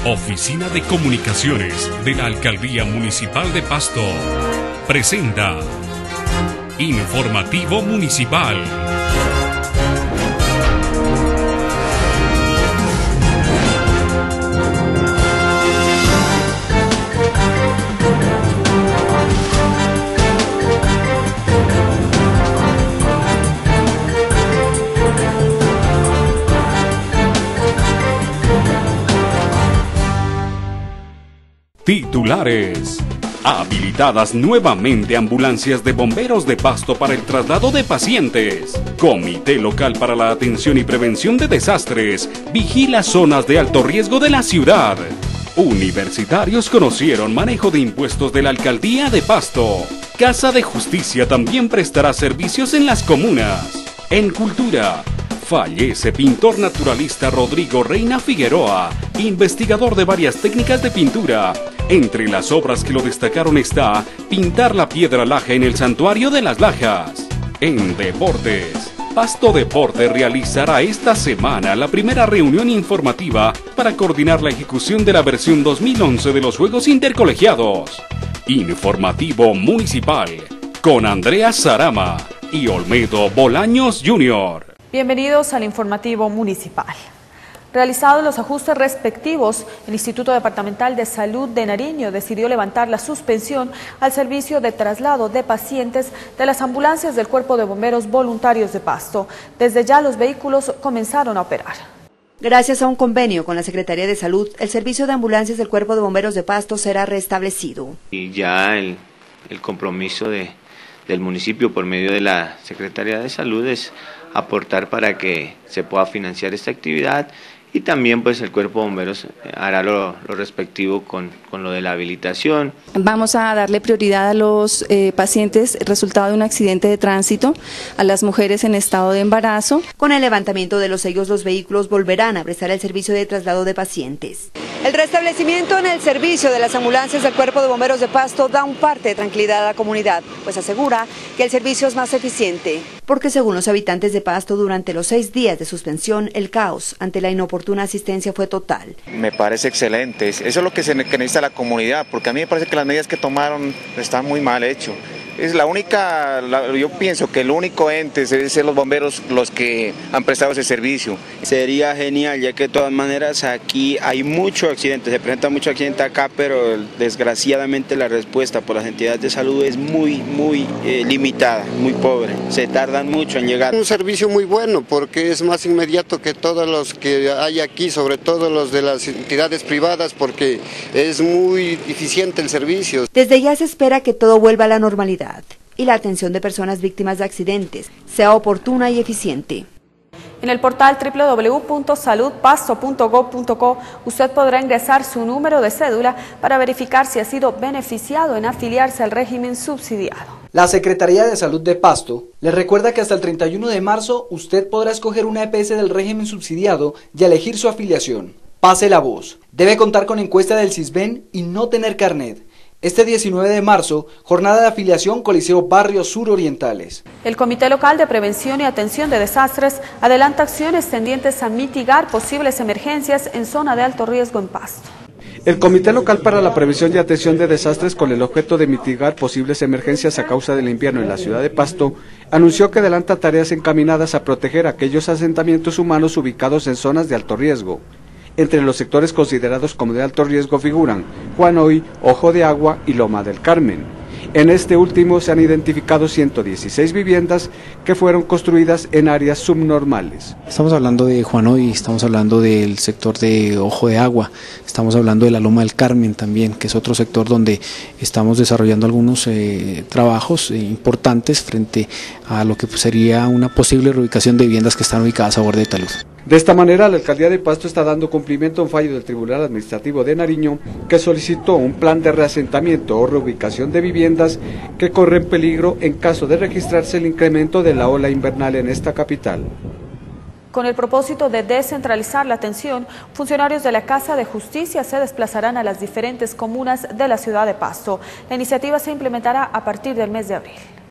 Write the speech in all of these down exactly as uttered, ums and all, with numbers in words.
Oficina de Comunicaciones de la Alcaldía Municipal de Pasto presenta Informativo Municipal. Titulares. Habilitadas nuevamente ambulancias de bomberos de Pasto para el traslado de pacientes. Comité Local para la Atención y Prevención de Desastres vigila zonas de alto riesgo de la ciudad. Universitarios conocieron manejo de impuestos de la Alcaldía de Pasto. Casa de Justicia también prestará servicios en las comunas. En cultura, fallece pintor naturalista Rodrigo Reina Figueroa, investigador de varias técnicas de pintura. Entre las obras que lo destacaron está pintar la piedra laja en el Santuario de las Lajas. En deportes, Pasto Deporte realizará esta semana la primera reunión informativa para coordinar la ejecución de la versión dos mil once de los Juegos Intercolegiados. Informativo Municipal con Andrea Sarama y Olmedo Bolaños junior Bienvenidos al Informativo Municipal. Realizados los ajustes respectivos, el Instituto Departamental de Salud de Nariño decidió levantar la suspensión al servicio de traslado de pacientes de las ambulancias del Cuerpo de Bomberos Voluntarios de Pasto. Desde ya los vehículos comenzaron a operar. Gracias a un convenio con la Secretaría de Salud, el servicio de ambulancias del Cuerpo de Bomberos de Pasto será restablecido. Y ya el, el compromiso de, del municipio por medio de la Secretaría de Salud es aportar para que se pueda financiar esta actividad. Y también pues el Cuerpo de Bomberos hará lo, lo respectivo con, con lo de la habilitación. Vamos a darle prioridad a los eh, pacientes resultado de un accidente de tránsito, a las mujeres en estado de embarazo. Con el levantamiento de los sellos, los vehículos volverán a prestar el servicio de traslado de pacientes. El restablecimiento en el servicio de las ambulancias del Cuerpo de Bomberos de Pasto da un parte de tranquilidad a la comunidad, pues asegura que el servicio es más eficiente. Porque según los habitantes de Pasto, durante los seis días de suspensión, el caos ante la inoportuna asistencia fue total. Me parece excelente, eso es lo que se necesita la comunidad, porque a mí me parece que las medidas que tomaron están muy mal hechas. Es la única, la, yo pienso que el único ente deben ser los bomberos los que han prestado ese servicio. Sería genial, ya que de todas maneras aquí hay mucho accidente, se presenta mucho accidente acá, pero desgraciadamente la respuesta por las entidades de salud es muy, muy eh, limitada, muy pobre. Se tardan mucho en llegar. Un servicio muy bueno porque es más inmediato que todos los que hay aquí, sobre todo los de las entidades privadas, porque es muy eficiente el servicio. Desde ya se espera que todo vuelva a la normalidad y la atención de personas víctimas de accidentes sea oportuna y eficiente. En el portal doble u doble u doble u punto salud pasto punto gob punto co usted podrá ingresar su número de cédula para verificar si ha sido beneficiado en afiliarse al régimen subsidiado. La Secretaría de Salud de Pasto le recuerda que hasta el treinta y uno de marzo usted podrá escoger una E P S del régimen subsidiado y elegir su afiliación. Pase la voz. Debe contar con encuesta del CISBEN y no tener carnet. Este diecinueve de marzo, jornada de afiliación Coliseo Barrios Surorientales. El Comité Local de Prevención y Atención de Desastres adelanta acciones tendientes a mitigar posibles emergencias en zona de alto riesgo en Pasto. El Comité Local para la Prevención y Atención de Desastres, con el objeto de mitigar posibles emergencias a causa del invierno en la ciudad de Pasto, anunció que adelanta tareas encaminadas a proteger aquellos asentamientos humanos ubicados en zonas de alto riesgo. Entre los sectores considerados como de alto riesgo figuran Juan Hoy, Ojo de Agua y Loma del Carmen. En este último se han identificado ciento dieciséis viviendas que fueron construidas en áreas subnormales. Estamos hablando de Juan Hoy, estamos hablando del sector de Ojo de Agua, estamos hablando de la Loma del Carmen también, que es otro sector donde estamos desarrollando algunos eh, trabajos eh, importantes frente a lo que sería una posible reubicación de viviendas que están ubicadas a borde de talud. De esta manera, la Alcaldía de Pasto está dando cumplimiento a un fallo del Tribunal Administrativo de Nariño que solicitó un plan de reasentamiento o reubicación de viviendas que corren peligro en caso de registrarse el incremento de la ola invernal en esta capital. Con el propósito de descentralizar la atención, funcionarios de la Casa de Justicia se desplazarán a las diferentes comunas de la ciudad de Pasto. La iniciativa se implementará a partir del mes de abril.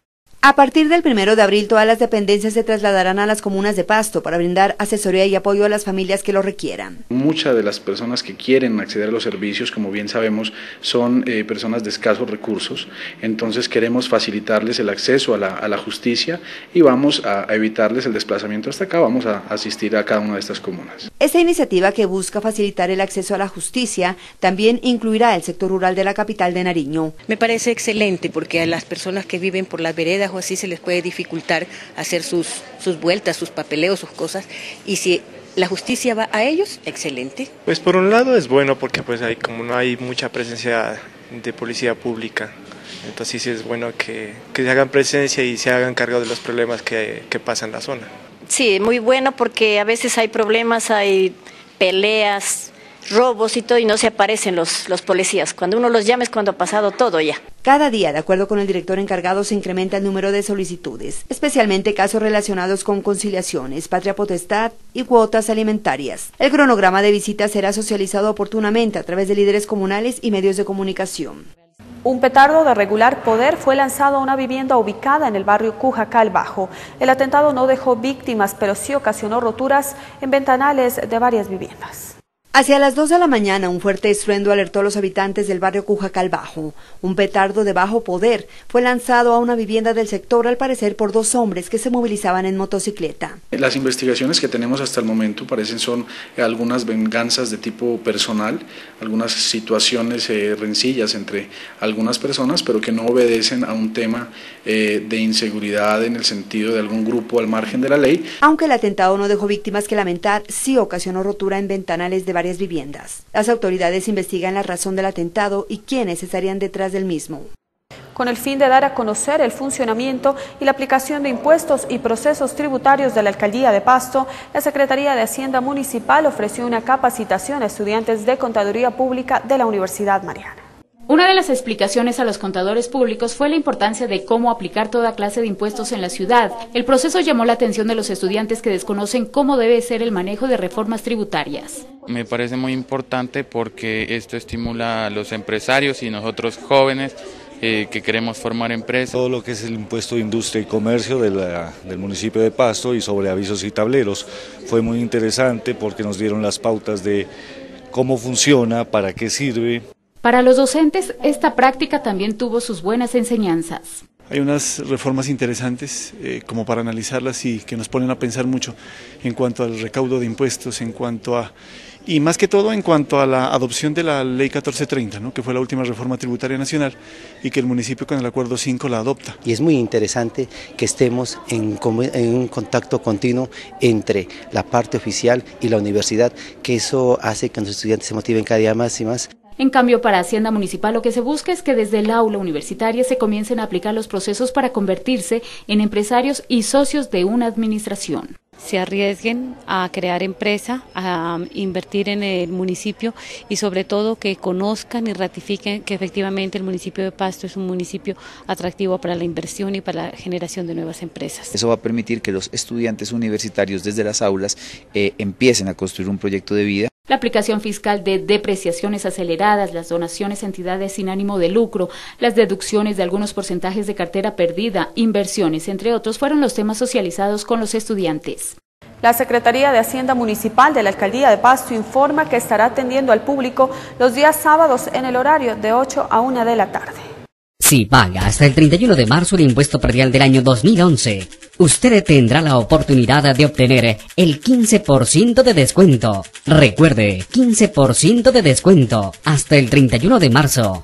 A partir del primero de abril, todas las dependencias se trasladarán a las comunas de Pasto para brindar asesoría y apoyo a las familias que lo requieran. Muchas de las personas que quieren acceder a los servicios, como bien sabemos, son eh, personas de escasos recursos, entonces queremos facilitarles el acceso a la, a la justicia y vamos a, a evitarles el desplazamiento hasta acá, vamos a asistir a cada una de estas comunas. Esta iniciativa, que busca facilitar el acceso a la justicia, también incluirá el sector rural de la capital de Nariño. Me parece excelente porque a las personas que viven por las veredas o así se les puede dificultar hacer sus, sus vueltas, sus papeleos, sus cosas, y si la justicia va a ellos, excelente. Pues por un lado es bueno porque pues hay, como no hay mucha presencia de policía pública, entonces sí es bueno que, que se hagan presencia y se hagan cargo de los problemas que, que pasan en la zona. Sí, muy bueno porque a veces hay problemas, hay peleas, robos y todo, y no se aparecen los, los policías. Cuando uno los llama es cuando ha pasado todo ya. Cada día, de acuerdo con el director encargado, se incrementa el número de solicitudes, especialmente casos relacionados con conciliaciones, patria potestad y cuotas alimentarias. El cronograma de visitas será socializado oportunamente a través de líderes comunales y medios de comunicación. Un petardo de regular poder fue lanzado a una vivienda ubicada en el barrio Cujacal Bajo. El atentado no dejó víctimas, pero sí ocasionó roturas en ventanales de varias viviendas. Hacia las dos de la mañana, un fuerte estruendo alertó a los habitantes del barrio Cujacal Bajo. Un petardo de bajo poder fue lanzado a una vivienda del sector, al parecer por dos hombres que se movilizaban en motocicleta. Las investigaciones que tenemos hasta el momento parecen son algunas venganzas de tipo personal, algunas situaciones eh, rencillas entre algunas personas, pero que no obedecen a un tema eh, de inseguridad en el sentido de algún grupo al margen de la ley. Aunque el atentado no dejó víctimas que lamentar, sí ocasionó rotura en ventanales de varias viviendas. Las autoridades investigan la razón del atentado y quiénes estarían detrás del mismo. Con el fin de dar a conocer el funcionamiento y la aplicación de impuestos y procesos tributarios de la Alcaldía de Pasto, la Secretaría de Hacienda Municipal ofreció una capacitación a estudiantes de Contaduría Pública de la Universidad Mariana. Una de las explicaciones a los contadores públicos fue la importancia de cómo aplicar toda clase de impuestos en la ciudad. El proceso llamó la atención de los estudiantes que desconocen cómo debe ser el manejo de reformas tributarias. Me parece muy importante porque esto estimula a los empresarios y nosotros jóvenes eh, que queremos formar empresas. Todo lo que es el impuesto de industria y comercio de la, del municipio de Pasto y sobre avisos y tableros fue muy interesante porque nos dieron las pautas de cómo funciona, para qué sirve. Para los docentes, esta práctica también tuvo sus buenas enseñanzas. Hay unas reformas interesantes eh, como para analizarlas y que nos ponen a pensar mucho en cuanto al recaudo de impuestos, en cuanto a, y más que todo en cuanto a la adopción de la ley catorce treinta, ¿no?, que fue la última reforma tributaria nacional y que el municipio con el acuerdo cinco la adopta. Y es muy interesante que estemos en, en un contacto continuo entre la parte oficial y la universidad, que eso hace que los estudiantes se motiven cada día más y más. En cambio, para Hacienda Municipal lo que se busca es que desde el aula universitaria se comiencen a aplicar los procesos para convertirse en empresarios y socios de una administración. Se arriesguen a crear empresa, a invertir en el municipio y sobre todo que conozcan y ratifiquen que efectivamente el municipio de Pasto es un municipio atractivo para la inversión y para la generación de nuevas empresas. Eso va a permitir que los estudiantes universitarios desde las aulas eh, empiecen a construir un proyecto de vida. La aplicación fiscal de depreciaciones aceleradas, las donaciones a entidades sin ánimo de lucro, las deducciones de algunos porcentajes de cartera perdida, inversiones, entre otros, fueron los temas socializados con los estudiantes. La Secretaría de Hacienda Municipal de la Alcaldía de Pasto informa que estará atendiendo al público los días sábados en el horario de ocho a una de la tarde. Si paga hasta el treinta y uno de marzo el impuesto predial del año dos mil once, usted tendrá la oportunidad de obtener el quince por ciento de descuento. Recuerde, quince por ciento de descuento hasta el treinta y uno de marzo.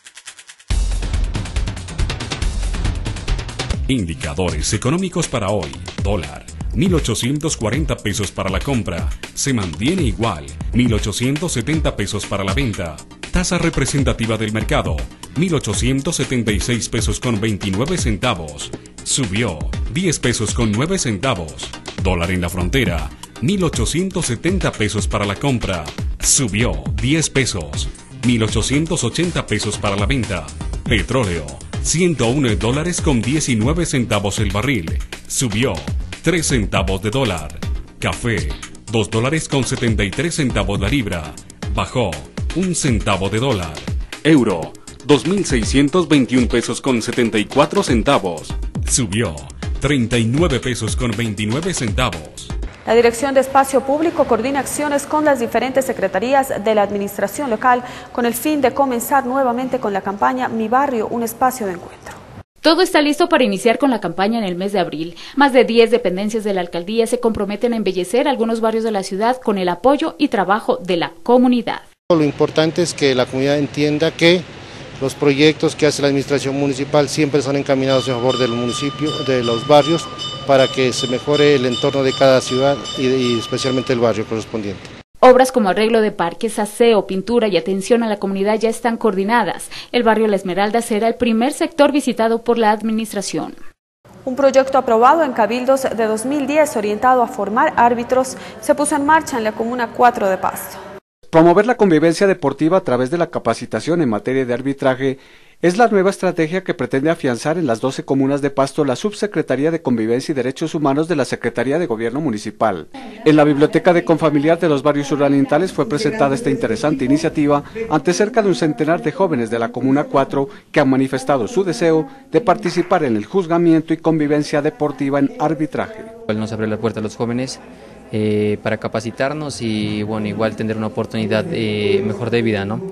Indicadores económicos para hoy. Dólar, mil ochocientos cuarenta pesos para la compra. Se mantiene igual, mil ochocientos setenta pesos para la venta. Tasa representativa del mercado, mil ochocientos setenta y seis pesos con veintinueve centavos. Subió diez pesos con nueve centavos. Dólar en la frontera, mil ochocientos setenta pesos para la compra. Subió diez pesos. mil ochocientos ochenta pesos para la venta. Petróleo, ciento uno dólares con diecinueve centavos el barril. Subió tres centavos de dólar. Café, dos dólares con setenta y tres centavos la libra. Bajó un centavo de dólar. Euro, dos mil seiscientos veintiún pesos con setenta y cuatro centavos. subió treinta y nueve pesos con veintinueve centavos. La Dirección de Espacio Público coordina acciones con las diferentes secretarías de la administración local con el fin de comenzar nuevamente con la campaña Mi Barrio, un espacio de encuentro. Todo está listo para iniciar con la campaña en el mes de abril. Más de diez dependencias de la alcaldía se comprometen a embellecer algunos barrios de la ciudad con el apoyo y trabajo de la comunidad. Lo importante es que la comunidad entienda que los proyectos que hace la administración municipal siempre son encaminados en favor del municipio, de los barrios, para que se mejore el entorno de cada ciudad y, y especialmente el barrio correspondiente. Obras como arreglo de parques, aseo, pintura y atención a la comunidad ya están coordinadas. El barrio La Esmeralda será el primer sector visitado por la administración. Un proyecto aprobado en cabildos de dos mil diez orientado a formar árbitros se puso en marcha en la Comuna cuatro de Pasto. Promover la convivencia deportiva a través de la capacitación en materia de arbitraje es la nueva estrategia que pretende afianzar en las doce comunas de Pasto la Subsecretaría de Convivencia y Derechos Humanos de la Secretaría de Gobierno Municipal. En la Biblioteca de Confamiliar de los barrios surorientales fue presentada esta interesante iniciativa ante cerca de un centenar de jóvenes de la Comuna cuatro que han manifestado su deseo de participar en el juzgamiento y convivencia deportiva en arbitraje. Nos abre la puerta a los jóvenes eh, para capacitarnos y bueno, igual tener una oportunidad eh, mejor de vida, ¿no?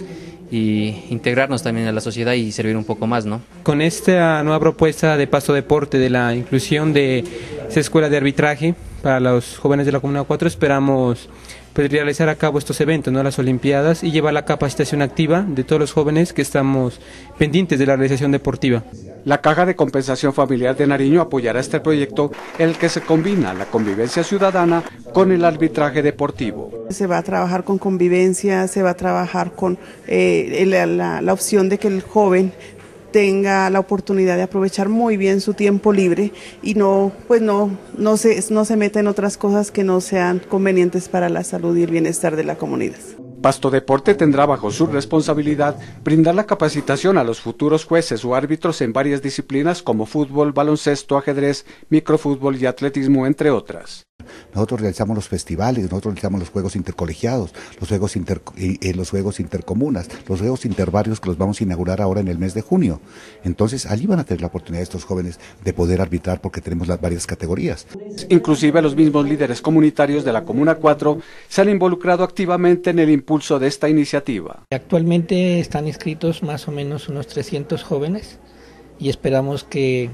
Y integrarnos también a la sociedad y servir un poco más, ¿no? Con esta nueva propuesta de Pasto Deporte, de la inclusión de esa escuela de arbitraje para los jóvenes de la Comuna cuatro, esperamos pues, realizar a cabo estos eventos, ¿no? Las Olimpiadas, y llevar la capacitación activa de todos los jóvenes que estamos pendientes de la realización deportiva. La Caja de Compensación Familiar de Nariño apoyará este proyecto en el que se combina la convivencia ciudadana con el arbitraje deportivo. Se va a trabajar con convivencia, se va a trabajar con eh, la, la, la opción de que el joven tenga la oportunidad de aprovechar muy bien su tiempo libre y no, pues no, no se, no se meta en otras cosas que no sean convenientes para la salud y el bienestar de la comunidad. Pasto Deporte tendrá bajo su responsabilidad brindar la capacitación a los futuros jueces o árbitros en varias disciplinas como fútbol, baloncesto, ajedrez, microfútbol y atletismo, entre otras. Nosotros realizamos los festivales, nosotros realizamos los juegos intercolegiados, los juegos, inter, eh, los juegos intercomunas, los juegos interbarrios que los vamos a inaugurar ahora en el mes de junio. Entonces allí van a tener la oportunidad estos jóvenes de poder arbitrar porque tenemos las varias categorías. Inclusive los mismos líderes comunitarios de la Comuna cuatro se han involucrado activamente en el impulso de esta iniciativa. Actualmente están inscritos más o menos unos trescientos jóvenes y esperamos que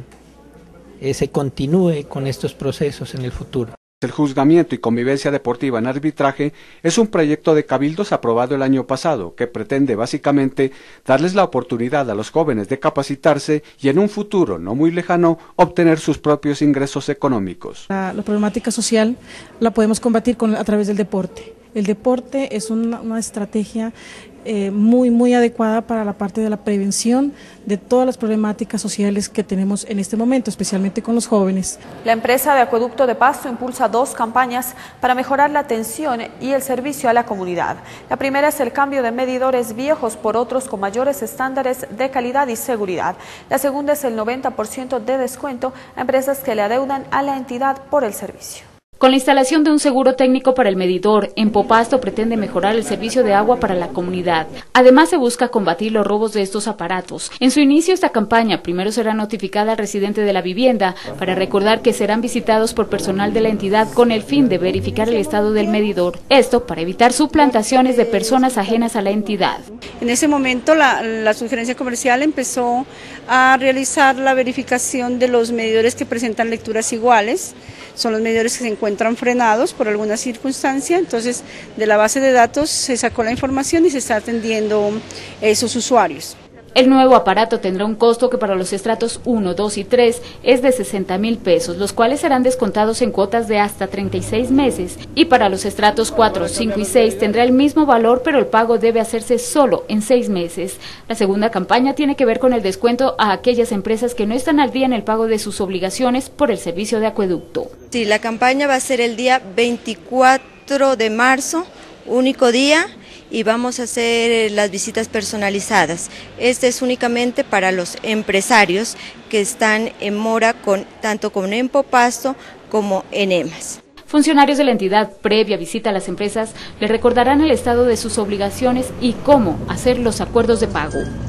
eh, se continúe con estos procesos en el futuro. El juzgamiento y convivencia deportiva en arbitraje es un proyecto de cabildos aprobado el año pasado que pretende básicamente darles la oportunidad a los jóvenes de capacitarse y en un futuro no muy lejano obtener sus propios ingresos económicos. La, la problemática social la podemos combatir con, a través del deporte. El deporte es una, una estrategia eh, muy, muy adecuada para la parte de la prevención de todas las problemáticas sociales que tenemos en este momento, especialmente con los jóvenes. La empresa de Acueducto de Pasto impulsa dos campañas para mejorar la atención y el servicio a la comunidad. La primera es el cambio de medidores viejos por otros con mayores estándares de calidad y seguridad. La segunda es el noventa por ciento de descuento a empresas que le adeudan a la entidad por el servicio. Con la instalación de un seguro técnico para el medidor, Empopasto pretende mejorar el servicio de agua para la comunidad. Además, se busca combatir los robos de estos aparatos. En su inicio, esta campaña primero será notificada al residente de la vivienda para recordar que serán visitados por personal de la entidad con el fin de verificar el estado del medidor. Esto para evitar suplantaciones de personas ajenas a la entidad. En ese momento, la, la sugerencia comercial empezó a realizar la verificación de los medidores que presentan lecturas iguales. Son los medidores que se encuentran frenados por alguna circunstancia, entonces de la base de datos se sacó la información y se está atendiendo a esos usuarios. El nuevo aparato tendrá un costo que para los estratos uno, dos y tres es de sesenta mil pesos, los cuales serán descontados en cuotas de hasta treinta y seis meses. Y para los estratos cuatro, cinco y seis tendrá el mismo valor, pero el pago debe hacerse solo en seis meses. La segunda campaña tiene que ver con el descuento a aquellas empresas que no están al día en el pago de sus obligaciones por el servicio de acueducto. Sí, la campaña va a ser el día veinticuatro de marzo, único día, y vamos a hacer las visitas personalizadas. Este es únicamente para los empresarios que están en mora con, tanto con Empopasto como en EMAS. Funcionarios de la entidad, previa visita a las empresas, le recordarán el estado de sus obligaciones y cómo hacer los acuerdos de pago.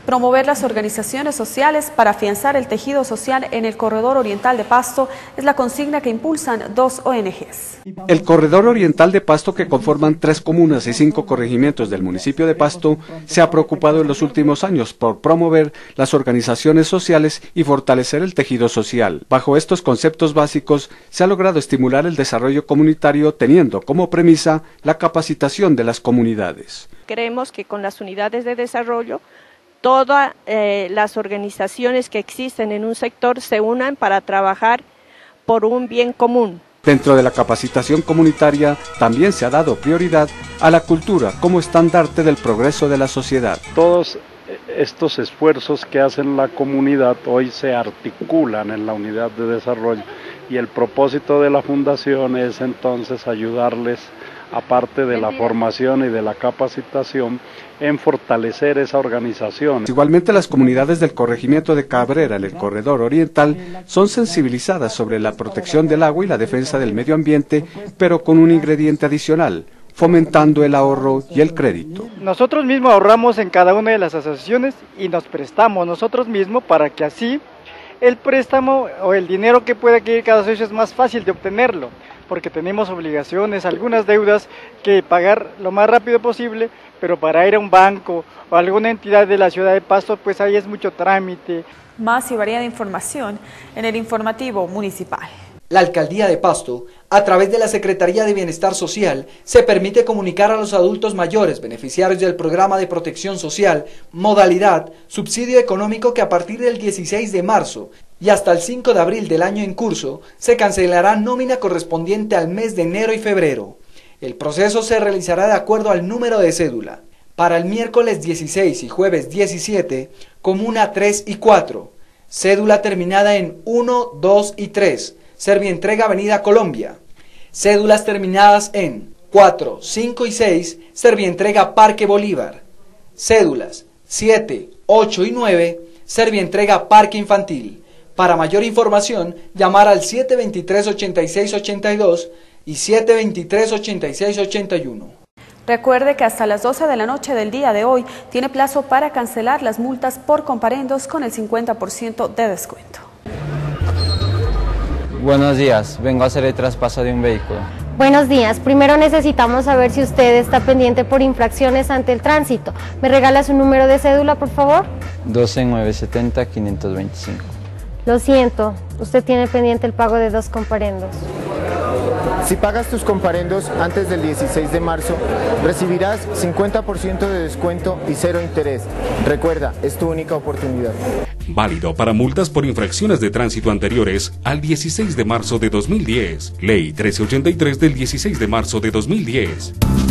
Promover las organizaciones sociales para afianzar el tejido social en el corredor oriental de Pasto es la consigna que impulsan dos O N Ges. El corredor oriental de Pasto, que conforman tres comunas y cinco corregimientos del municipio de Pasto, se ha preocupado en los últimos años por promover las organizaciones sociales y fortalecer el tejido social. Bajo estos conceptos básicos se ha logrado estimular el desarrollo comunitario teniendo como premisa la capacitación de las comunidades. Creemos que con las unidades de desarrollo todas eh, las organizaciones que existen en un sector se unan para trabajar por un bien común. Dentro de la capacitación comunitaria también se ha dado prioridad a la cultura como estandarte del progreso de la sociedad. Todos estos esfuerzos que hacen la comunidad hoy se articulan en la unidad de desarrollo y el propósito de la fundación es entonces ayudarles, aparte de la formación y de la capacitación, en fortalecer esa organización. Igualmente, las comunidades del corregimiento de Cabrera en el corredor oriental son sensibilizadas sobre la protección del agua y la defensa del medio ambiente, pero con un ingrediente adicional: fomentando el ahorro y el crédito. Nosotros mismos ahorramos en cada una de las asociaciones y nos prestamos nosotros mismos para que así el préstamo o el dinero que pueda adquirir cada socio es más fácil de obtenerlo, porque tenemos obligaciones, algunas deudas que pagar lo más rápido posible, pero para ir a un banco o a alguna entidad de la ciudad de Pasto, pues ahí es mucho trámite. Más y variada información en el informativo municipal. La Alcaldía de Pasto, a través de la Secretaría de Bienestar Social, se permite comunicar a los adultos mayores beneficiarios del programa de protección social, modalidad, subsidio económico, que a partir del dieciséis de marzo y hasta el cinco de abril del año en curso, se cancelará nómina correspondiente al mes de enero y febrero. El proceso se realizará de acuerdo al número de cédula. Para el miércoles dieciséis y jueves diecisiete, comuna tres y cuatro, cédula terminada en uno, dos y tres, Servientrega Avenida Colombia. Cédulas terminadas en cuatro, cinco y seis, Servientrega Parque Bolívar. Cédulas siete, ocho y nueve, Servientrega Parque Infantil. Para mayor información, llamar al siete veintitrés, ochenta y seis ochenta y dos y siete veintitrés, ochenta y seis ochenta y uno. Recuerde que hasta las doce de la noche del día de hoy tiene plazo para cancelar las multas por comparendos con el cincuenta por ciento de descuento. Buenos días, vengo a hacer el traspaso de un vehículo. Buenos días, primero necesitamos saber si usted está pendiente por infracciones ante el tránsito. ¿Me regala su número de cédula, por favor? doce nueve setenta, quinientos veinticinco. Lo siento, usted tiene pendiente el pago de dos comparendos. Si pagas tus comparendos antes del dieciséis de marzo, recibirás cincuenta por ciento de descuento y cero interés. Recuerda, es tu única oportunidad. Válido para multas por infracciones de tránsito anteriores al dieciséis de marzo de dos mil diez. Ley trece ochenta y tres del dieciséis de marzo de dos mil diez.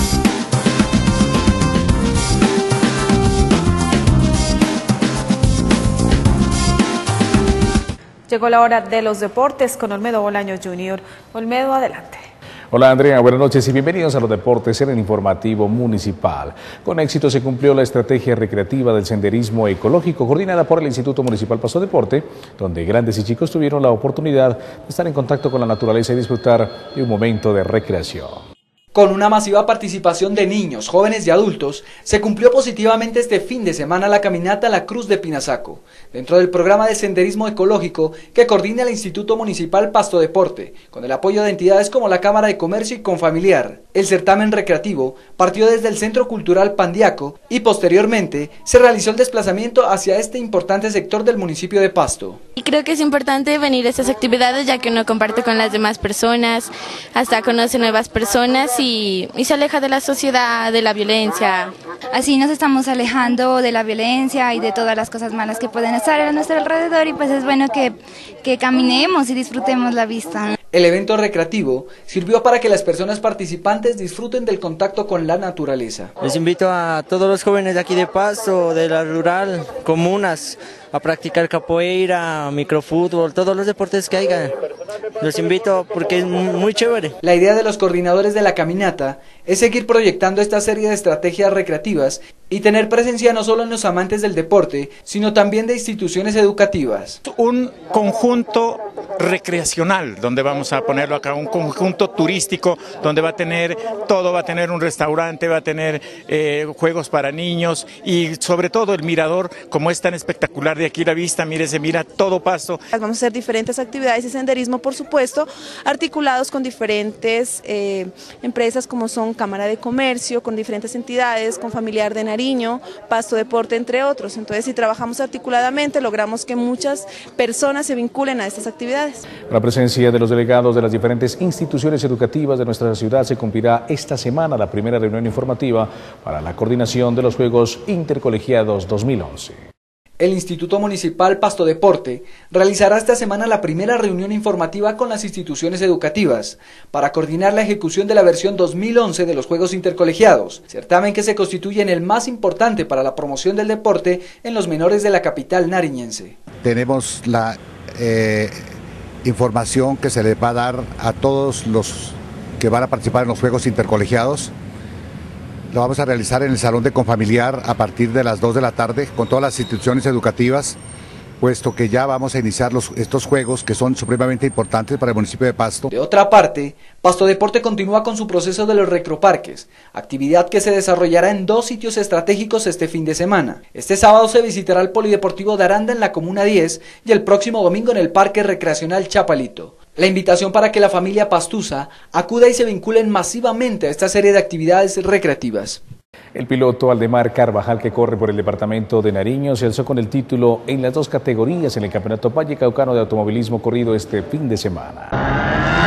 Llegó la hora de los deportes con Olmedo Bolaño junior Olmedo, adelante. Hola Andrea, buenas noches y bienvenidos a los deportes en el informativo municipal. Con éxito se cumplió la estrategia recreativa del senderismo ecológico coordinada por el Instituto Municipal Pasto Deporte, donde grandes y chicos tuvieron la oportunidad de estar en contacto con la naturaleza y disfrutar de un momento de recreación. Con una masiva participación de niños, jóvenes y adultos, se cumplió positivamente este fin de semana la caminata a la Cruz de Pinazaco, dentro del programa de senderismo ecológico que coordina el Instituto Municipal Pasto Deporte, con el apoyo de entidades como la Cámara de Comercio y Confamiliar. El certamen recreativo partió desde el Centro Cultural Pandiaco y posteriormente se realizó el desplazamiento hacia este importante sector del municipio de Pasto. Y creo que es importante venir a estas actividades ya que uno comparte con las demás personas, hasta conoce nuevas personas y, y se aleja de la sociedad, de la violencia. Así nos estamos alejando de la violencia y de todas las cosas malas que pueden estar a nuestro alrededor y pues es bueno que, que caminemos y disfrutemos la vista. El evento recreativo sirvió para que las personas participantes disfruten del contacto con la naturaleza. Les invito a todos los jóvenes de aquí de Pasto, de la rural, comunas, a practicar capoeira, microfútbol, todos los deportes que haya. Los invito porque es muy chévere. La idea de los coordinadores de la caminata es seguir proyectando esta serie de estrategias recreativas y tener presencia no solo en los amantes del deporte, sino también de instituciones educativas. Un conjunto recreacional, donde vamos a ponerlo acá, un conjunto turístico, donde va a tener todo, va a tener un restaurante, va a tener eh, juegos para niños y sobre todo el mirador, como es tan espectacular de aquí la vista, mire, se mira todo Pasto. Vamos a hacer diferentes actividades y senderismo, por supuesto, articulados con diferentes eh, empresas como son Cámara de Comercio, con diferentes entidades, con Familiar de Nariño, Pasto Deporte, entre otros. Entonces, si trabajamos articuladamente, logramos que muchas personas se vinculen a estas actividades. La presencia de los delegados de las diferentes instituciones educativas de nuestra ciudad se cumplirá esta semana la primera reunión informativa para la coordinación de los Juegos Intercolegiados dos mil once. El Instituto Municipal Pasto Deporte realizará esta semana la primera reunión informativa con las instituciones educativas para coordinar la ejecución de la versión dos mil once de los Juegos Intercolegiados, certamen que se constituye en el más importante para la promoción del deporte en los menores de la capital nariñense. Tenemos la eh, información que se les va a dar a todos los que van a participar en los Juegos Intercolegiados. Lo vamos a realizar en el Salón de Confamiliar a partir de las dos de la tarde con todas las instituciones educativas, puesto que ya vamos a iniciar los, estos juegos que son supremamente importantes para el municipio de Pasto. De otra parte, Pasto Deporte continúa con su proceso de los recreoparques, actividad que se desarrollará en dos sitios estratégicos este fin de semana. Este sábado se visitará el Polideportivo de Aranda en la Comuna diez y el próximo domingo en el Parque Recreacional Chapalito. La invitación para que la familia pastusa acuda y se vinculen masivamente a esta serie de actividades recreativas. El piloto Aldemar Carvajal, que corre por el departamento de Nariño, se alzó con el título en las dos categorías en el Campeonato Vallecaucano de Automovilismo corrido este fin de semana.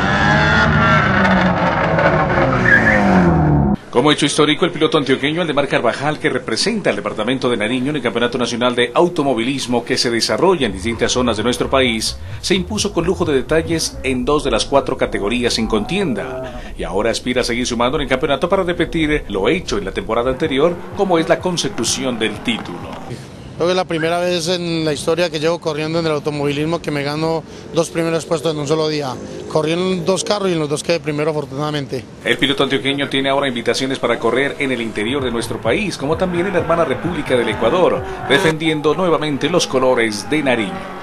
Como hecho histórico, el piloto antioqueño Aldemar Carvajal, que representa al departamento de Nariño en el Campeonato Nacional de Automovilismo que se desarrolla en distintas zonas de nuestro país, se impuso con lujo de detalles en dos de las cuatro categorías en contienda y ahora aspira a seguir sumando en el campeonato para repetir lo hecho en la temporada anterior, como es la consecución del título. Creo que es la primera vez en la historia que llevo corriendo en el automovilismo que me gano dos primeros puestos en un solo día. Corrí en dos carros y en los dos quedé primero, afortunadamente. El piloto antioqueño tiene ahora invitaciones para correr en el interior de nuestro país, como también en la hermana República del Ecuador, defendiendo nuevamente los colores de Nariño.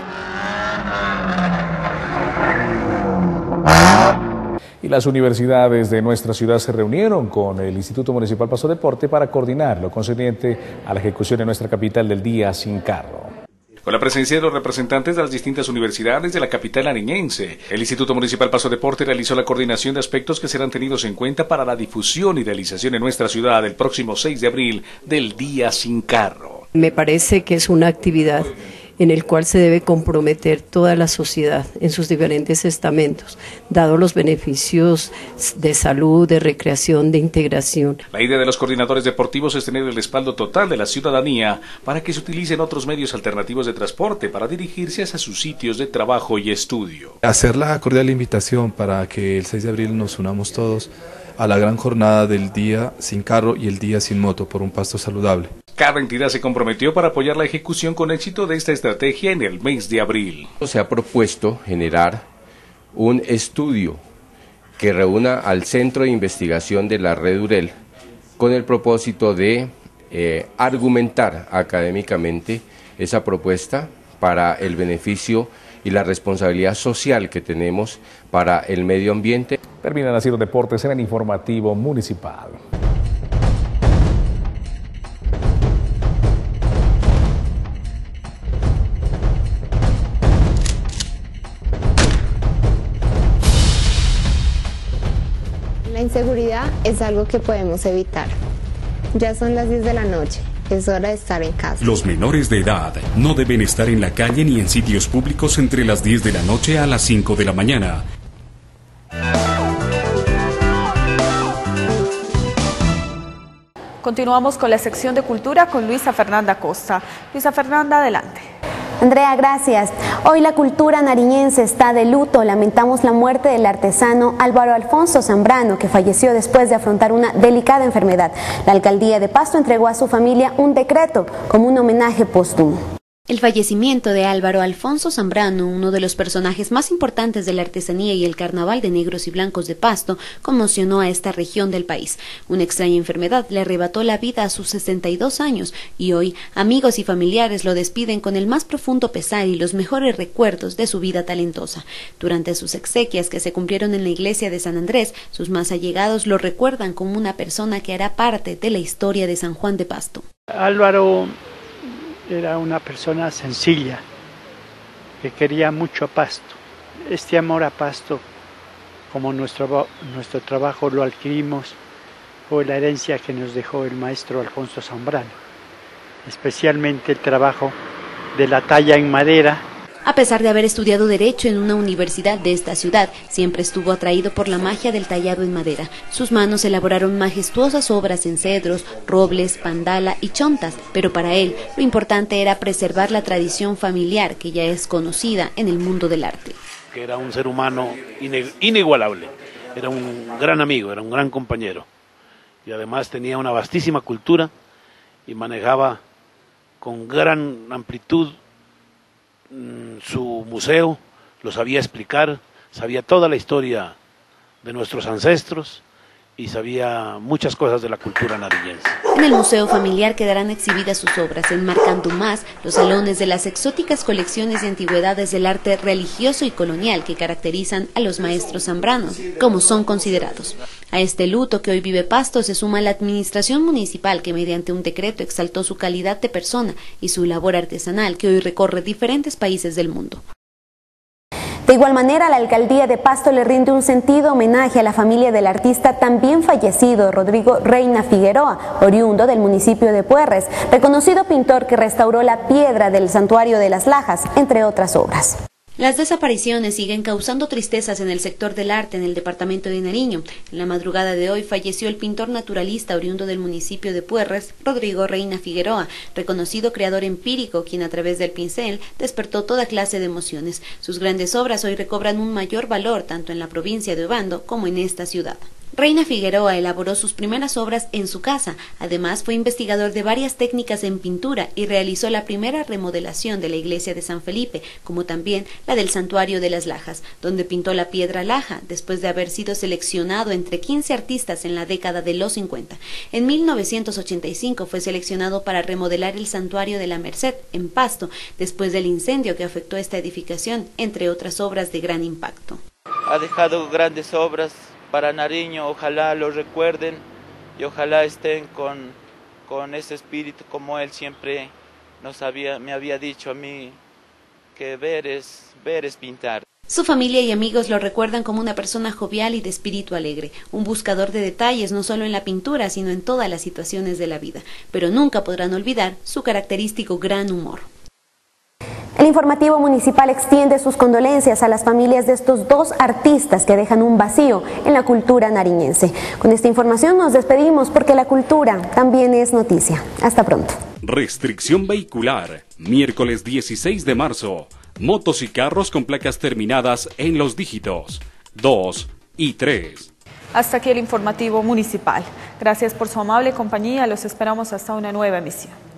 Y las universidades de nuestra ciudad se reunieron con el Instituto Municipal Pasto Deporte para coordinar lo concerniente a la ejecución en nuestra capital del Día Sin Carro. Con la presencia de los representantes de las distintas universidades de la capital nariñense, el Instituto Municipal Pasto Deporte realizó la coordinación de aspectos que serán tenidos en cuenta para la difusión y realización en nuestra ciudad el próximo seis de abril del Día Sin Carro. Me parece que es una actividad en el cual se debe comprometer toda la sociedad en sus diferentes estamentos, dado los beneficios de salud, de recreación, de integración. La idea de los coordinadores deportivos es tener el respaldo total de la ciudadanía para que se utilicen otros medios alternativos de transporte para dirigirse hacia sus sitios de trabajo y estudio. Hacer la cordial invitación para que el seis de abril nos unamos todos a la gran jornada del Día Sin Carro y el Día Sin Moto por un Pasto saludable. Cada entidad se comprometió para apoyar la ejecución con éxito de esta estrategia en el mes de abril. Se ha propuesto generar un estudio que reúna al Centro de Investigación de la Red UREL con el propósito de eh, argumentar académicamente esa propuesta para el beneficio y la responsabilidad social que tenemos para el medio ambiente. Terminan así los deportes en el informativo municipal. La inseguridad es algo que podemos evitar. Ya son las diez de la noche. Es hora de estar en casa. Los menores de edad no deben estar en la calle ni en sitios públicos entre las diez de la noche a las cinco de la mañana. Continuamos con la sección de cultura con Luisa Fernanda Costa. Luisa Fernanda, adelante. Andrea, gracias. Hoy la cultura nariñense está de luto. Lamentamos la muerte del artesano Álvaro Alfonso Zambrano, que falleció después de afrontar una delicada enfermedad. La alcaldía de Pasto entregó a su familia un decreto como un homenaje póstumo. El fallecimiento de Álvaro Alfonso Zambrano, uno de los personajes más importantes de la artesanía y el carnaval de negros y blancos de Pasto, conmocionó a esta región del país. Una extraña enfermedad le arrebató la vida a sus sesenta y dos años y hoy amigos y familiares lo despiden con el más profundo pesar y los mejores recuerdos de su vida talentosa. Durante sus exequias que se cumplieron en la iglesia de San Andrés, sus más allegados lo recuerdan como una persona que hará parte de la historia de San Juan de Pasto. Álvaro era una persona sencilla, que quería mucho a Pasto. Este amor a Pasto, como nuestro, nuestro trabajo lo adquirimos, fue la herencia que nos dejó el maestro Alfonso Zambrano, especialmente el trabajo de la talla en madera. A pesar de haber estudiado Derecho en una universidad de esta ciudad, siempre estuvo atraído por la magia del tallado en madera. Sus manos elaboraron majestuosas obras en cedros, robles, pandala y chontas, pero para él lo importante era preservar la tradición familiar que ya es conocida en el mundo del arte. Que era un ser humano inigualable, era un gran amigo, era un gran compañero y además tenía una vastísima cultura y manejaba con gran amplitud su museo, lo sabía explicar, sabía toda la historia de nuestros ancestros y sabía muchas cosas de la cultura nariñense. En el Museo Familiar quedarán exhibidas sus obras, enmarcando más los salones de las exóticas colecciones de antigüedades del arte religioso y colonial que caracterizan a los maestros zambranos, como son considerados. A este luto que hoy vive Pasto se suma la administración municipal que mediante un decreto exaltó su calidad de persona y su labor artesanal que hoy recorre diferentes países del mundo. De igual manera, la alcaldía de Pasto le rinde un sentido homenaje a la familia del artista también fallecido, Rodrigo Reina Figueroa, oriundo del municipio de Puerres, reconocido pintor que restauró la piedra del santuario de las Lajas, entre otras obras. Las desapariciones siguen causando tristezas en el sector del arte en el departamento de Nariño. En la madrugada de hoy falleció el pintor naturalista oriundo del municipio de Puerres, Rodrigo Reina Figueroa, reconocido creador empírico, quien a través del pincel despertó toda clase de emociones. Sus grandes obras hoy recobran un mayor valor tanto en la provincia de Obando como en esta ciudad. Reina Figueroa elaboró sus primeras obras en su casa, además fue investigador de varias técnicas en pintura y realizó la primera remodelación de la iglesia de San Felipe, como también la del santuario de las Lajas, donde pintó la piedra laja, después de haber sido seleccionado entre quince artistas en la década de los cincuenta. En mil novecientos ochenta y cinco fue seleccionado para remodelar el santuario de la Merced, en Pasto, después del incendio que afectó esta edificación, entre otras obras de gran impacto. Ha dejado grandes obras para Nariño, ojalá lo recuerden y ojalá estén con, con ese espíritu como él siempre nos había, me había dicho a mí, que ver es, ver es pintar. Su familia y amigos lo recuerdan como una persona jovial y de espíritu alegre, un buscador de detalles no solo en la pintura, sino en todas las situaciones de la vida, pero nunca podrán olvidar su característico gran humor. El informativo municipal extiende sus condolencias a las familias de estos dos artistas que dejan un vacío en la cultura nariñense. Con esta información nos despedimos porque la cultura también es noticia. Hasta pronto. Restricción vehicular, miércoles dieciséis de marzo. Motos y carros con placas terminadas en los dígitos dos y tres. Hasta aquí el informativo municipal. Gracias por su amable compañía. Los esperamos hasta una nueva emisión.